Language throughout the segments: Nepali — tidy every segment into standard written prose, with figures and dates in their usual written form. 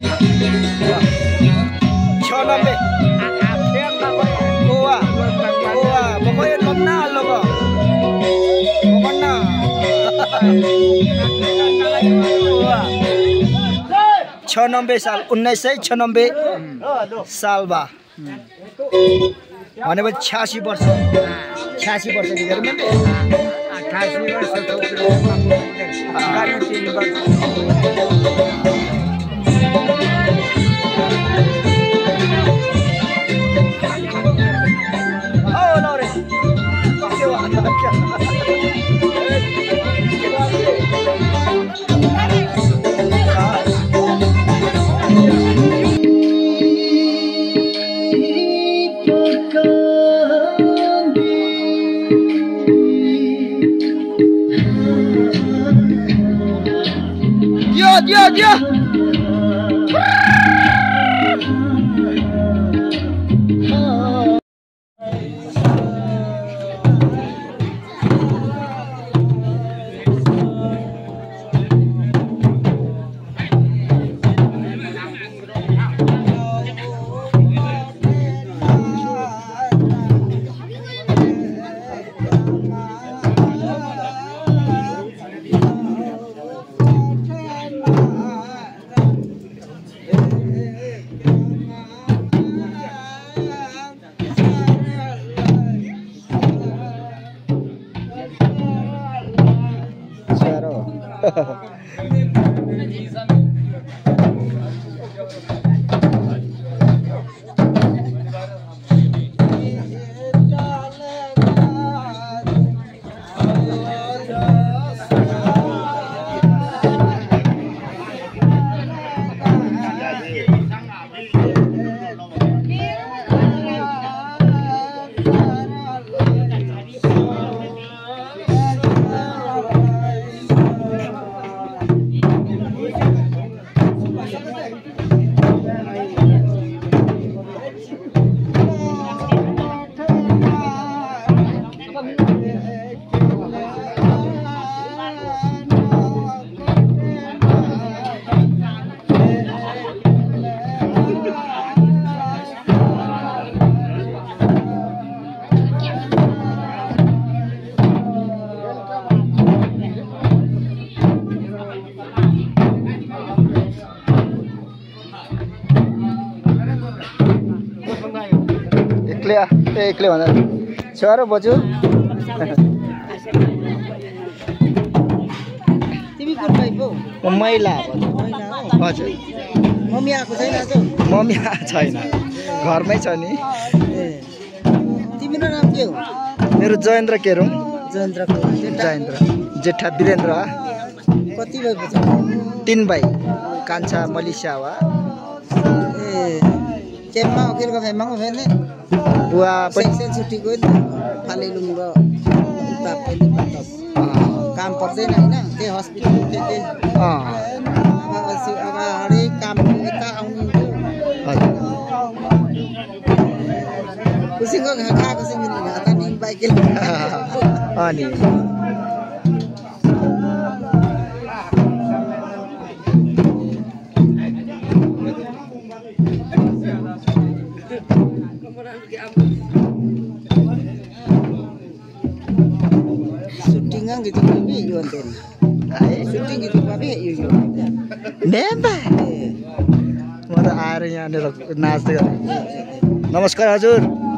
96 Goa pokoknya nominal loh kok pokoknya 96 साल 1996 साल बा भनेपछि 86 वर्ष 86 वर्ष के गर्नु 88 वर्ष तो गाडी 3 वर्ष Dia. एक्लै भन्दा छोरो बजु तिमी कुन भाइ पो महिला हजुर मम्मी आएको छैन आज मम्मी छैन घरमै छ नि तिम्रो नाम के हो मेरो जयेन्द्र केरुङ जयेन्द्र जेठा वीरेन्द्र कति भाइ पो छ 3 भाइ कान्छा मलिसा वा केममा अकेलको फेममा फेर्ने बुवा सेक्सन छुट्टी गयो फाले लुङ्गो उता पनि काम पर्दैन हैन त्यही हस्पिटल त्यही अगाडि काम यता आउनु कुसिङको खाएको छ मिल्दैन आता नि बाइकले अनि gitu tapi yuan ten syuting gitu tapi yuan नेम्बा म त आएर यहाँनिर नाच्दै गरेँ नमस्कार हजुर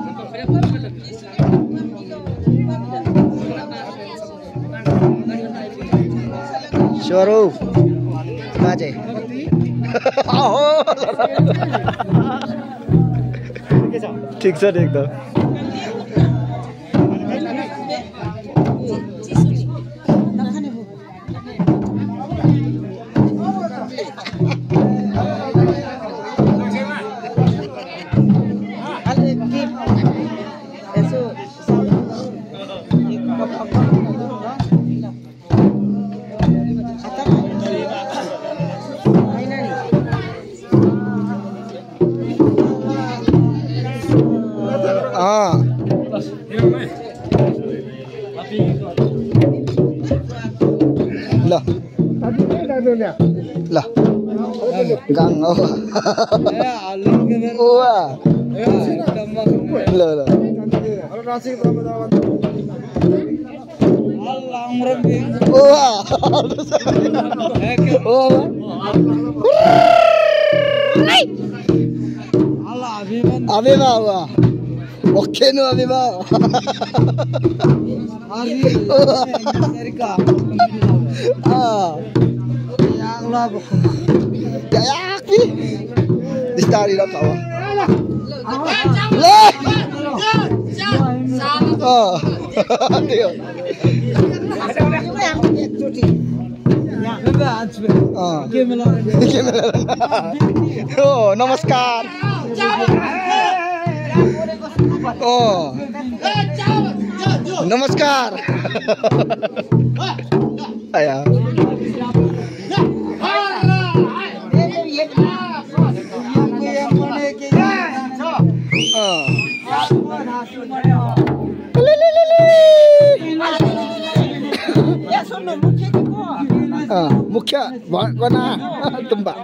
छोरो बाजे ठिक छ एकदम Gang oh. Wah. Lo. Wah. Abiba wah. Oke nu Abiba. Ya ki. Distari dah kau. Leh. Oh. Oh, namaskar. Oh. Namaskar. Ayah. Mukhya kona tembak.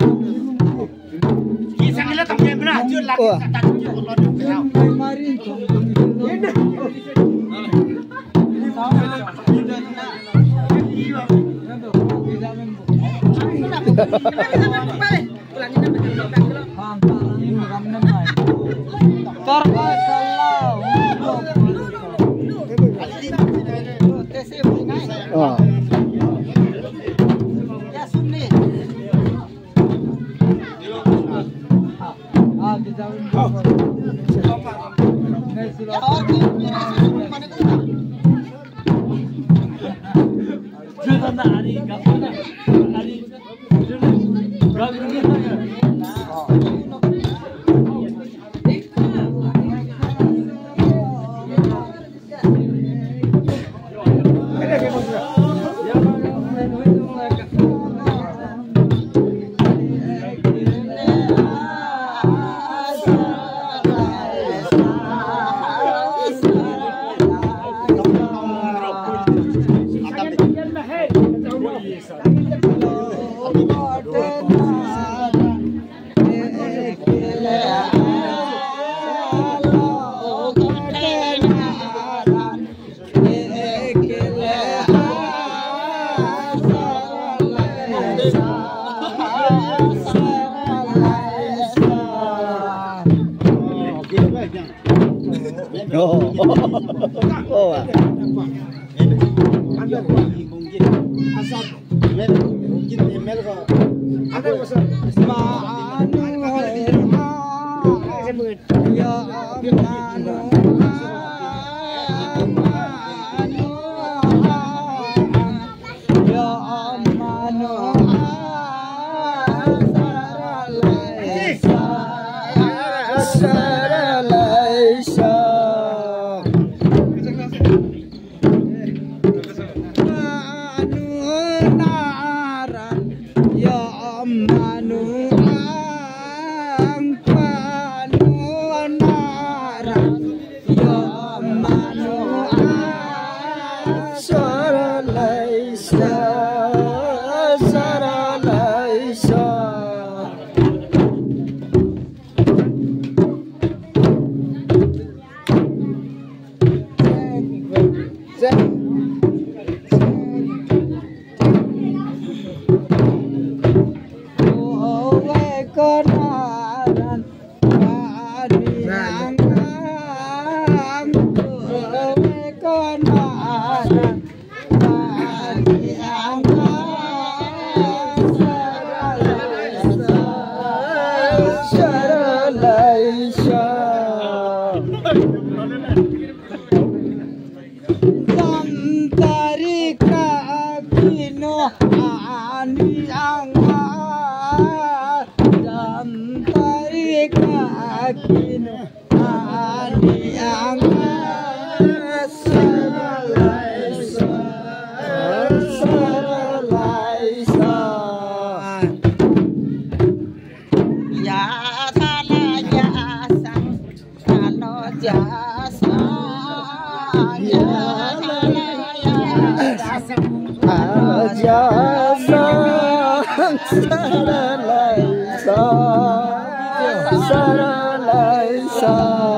Aja sang saralai sa सरलाइसा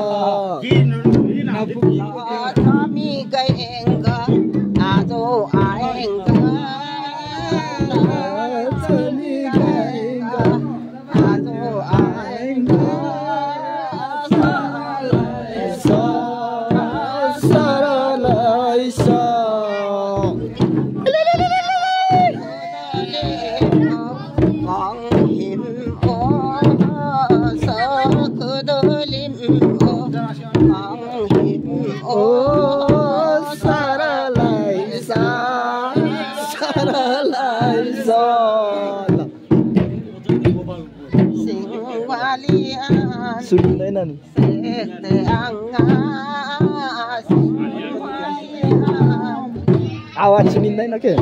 हामी गएंगा आज आएंगा चली गएगा आज आएंगा सरलाइसा सुन्दैन नि आवाज सुनिँदैन के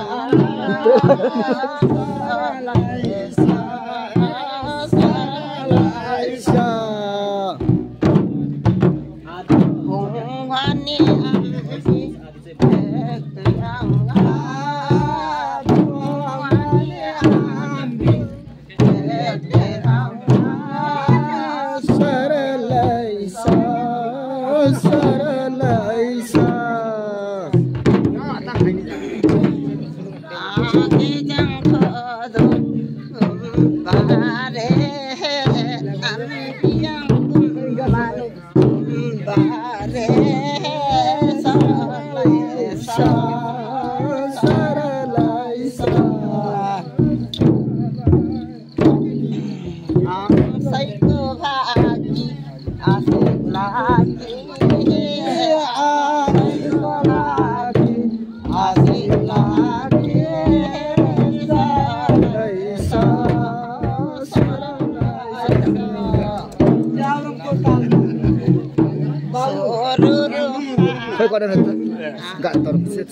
Enggak terbesit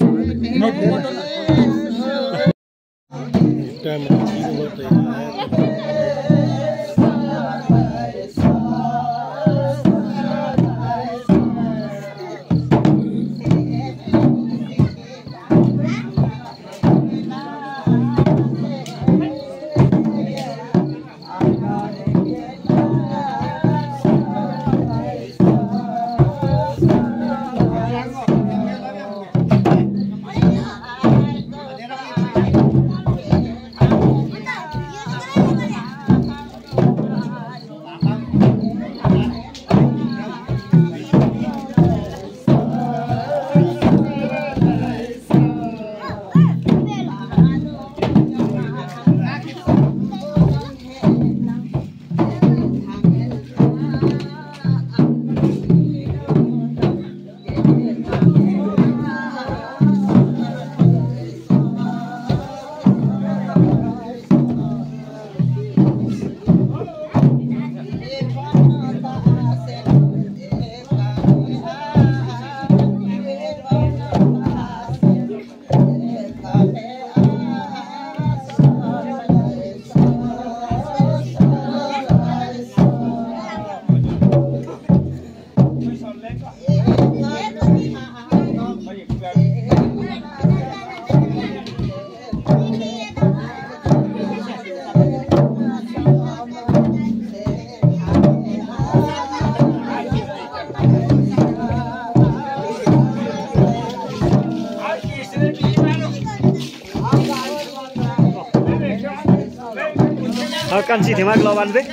Kan si Demak lawan be.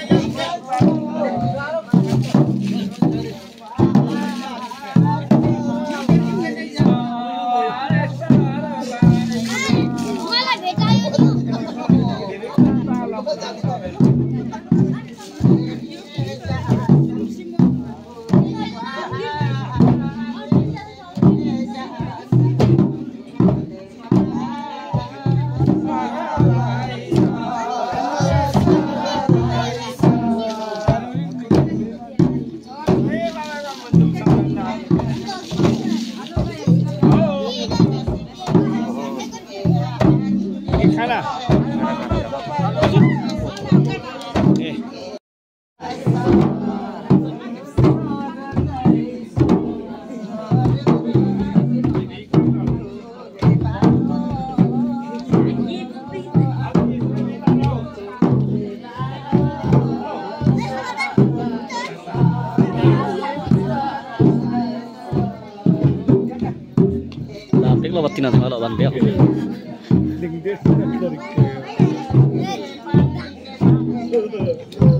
tina thema lo ban be Lingde